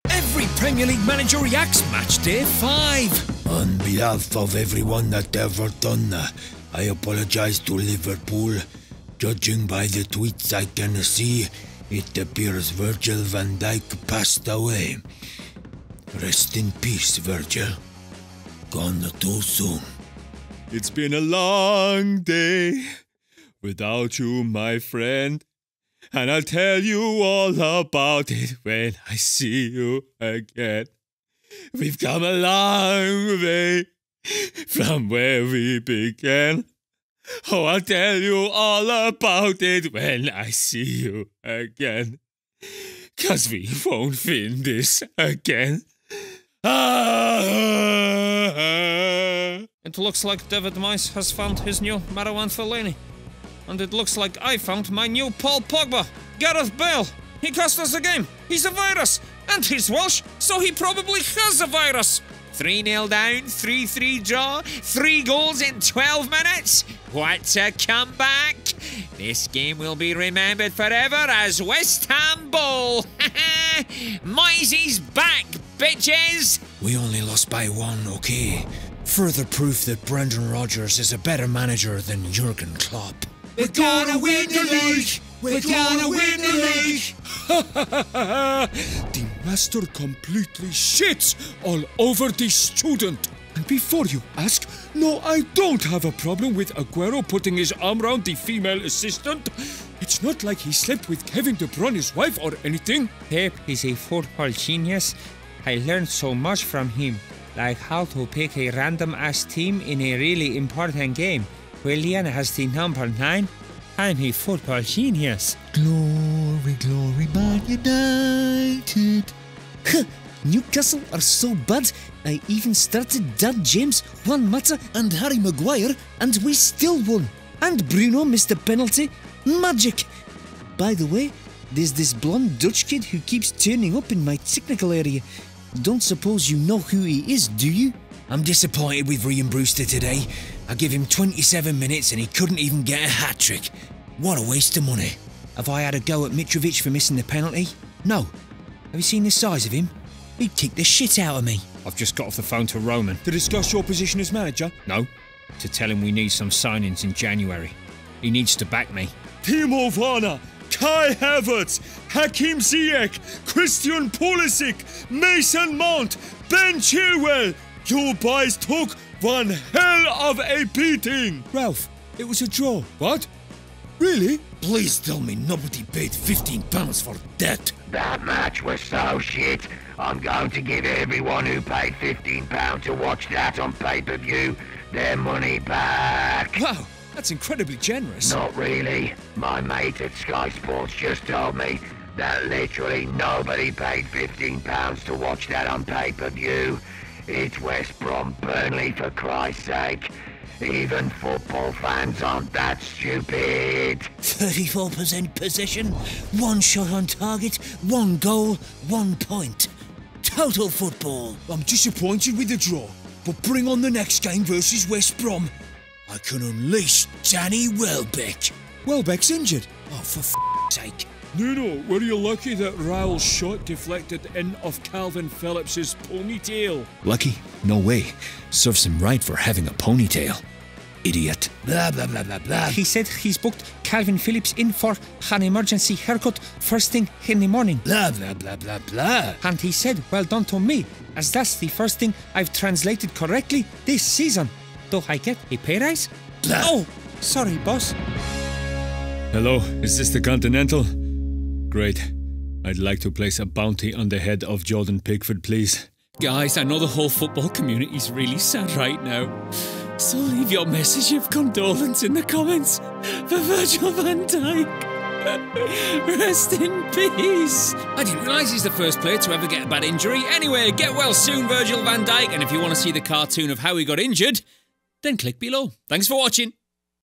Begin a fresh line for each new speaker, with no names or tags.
Every Premier League manager reacts match day 5.
On behalf of everyone that ever done that, I apologise to Liverpool. Judging by the tweets I can see, it appears Virgil van Dijk passed away. Rest in peace, Virgil. Gone too soon.
It's been a long day without you, my friend. And I'll tell you all about it when I see you again. We've come a long way from where we began. Oh, I'll tell you all about it when I see you again. 'Cause we won't win this again.
It looks like David Moyes has found his new Marouane Fellaini. And it looks like I found my new Paul Pogba, Gareth Bale. He cost us the game. He's a virus. And he's Welsh, so he probably has a virus.
3-0 down, 3-3 draw, 3 goals in 12 minutes. What a comeback. This game will be remembered forever as West Ham Bowl. Moyes back, bitches.
We only lost by 1, okay? Further proof that Brendan Rodgers is a better manager than Jurgen Klopp.
We're gonna win the league! We're gonna win the league!
The master completely shits all over the student. And before you ask, no, I don't have a problem with Aguero putting his arm around the female assistant. It's not like he slept with Kevin De Bruyne's wife or anything.
Pep is a football genius. I learned so much from him, like how to pick a random-ass team in a really important game. Willian has the number 9. I'm a football genius.
Glory, glory, Man United. Newcastle are so bad, I even started Dad James, Juan Mata and Harry Maguire, and we still won. And Bruno missed a penalty. Magic. By the way, there's this blonde Dutch kid who keeps turning up in my technical area. Don't suppose you know who he is, do you? I'm disappointed with Ryan Brewster today. I gave him 27 minutes and he couldn't even get a hat-trick. What a waste of money. Have I had a go at Mitrovic for missing the penalty? No. Have you seen the size of him? He'd kick the shit out of me.
I've just got off the phone to Roman.
To discuss your position as manager?
No, to tell him we need some signings in January. He needs to back me.
Timo Werner, Kai Havertz, Hakim Ziyech, Christian Pulisic, Mason Mount, Ben Chilwell. You boys took one hell of a beating.
Ralph, it was a draw.
What? Really?
Please tell me nobody paid £15 for that.
That match was so shit. I'm going to give everyone who paid £15 to watch that on pay-per-view their money back.
Wow, that's incredibly generous.
Not really. My mate at Sky Sports just told me that literally nobody paid £15 to watch that on pay-per-view. It's West Brom Burnley, for Christ's sake. Even football fans aren't that stupid.
34% possession, 1 shot on target, 1 goal, 1 point. Total football. I'm disappointed with the draw, but bring on the next game versus West Brom. I can unleash Danny Welbeck. Welbeck's injured? Oh, for f***'s sake.
Nuno, were you lucky that Raul's shot deflected in of Calvin Phillips's ponytail?
Lucky? No way. Serves him right for having a ponytail. Idiot. Blah, blah, blah, blah, blah.
He said he's booked Calvin Phillips in for an emergency haircut first thing in the morning.
Blah, blah, blah, blah, blah.
And he said, well done to me, as that's the first thing I've translated correctly this season. Do I get a pay rise?
Blah.
Oh, sorry, boss.
Hello, is this the Continental? Great. I'd like to place a bounty on the head of Jordan Pickford, please.
Guys, I know the whole football community's really sad right now. So leave your message of condolence in the comments for Virgil van Dijk. Rest in peace. I didn't realise he's the first player to ever get a bad injury. Anyway, get well soon, Virgil van Dijk. And if you want to see the cartoon of how he got injured, then click below. Thanks for watching.